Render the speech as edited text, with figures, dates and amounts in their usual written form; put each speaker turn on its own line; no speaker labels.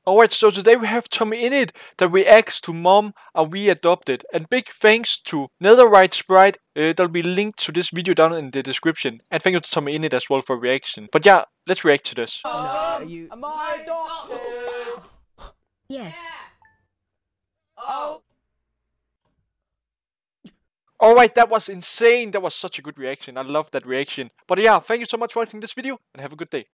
Alright, so today we have TommyInnit that reacts to Mom and We Adopted. And big thanks to Netherite Sprite. There'll be linked to this video down in the description. And thank you to TommyInnit as well for reaction. But yeah, let's react to this.
Am I adopted?
Yes.
Oh.
Alright, that was insane. That was such a good reaction. I love that reaction. But yeah, thank you so much for watching this video and have a good day.